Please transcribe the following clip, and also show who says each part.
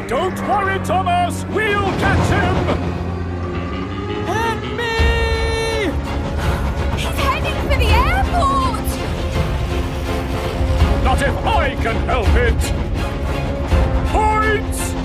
Speaker 1: Don't worry, Thomas! We'll catch him!
Speaker 2: Help me!
Speaker 3: He's heading for the airport!
Speaker 1: Not if I can help it! Points!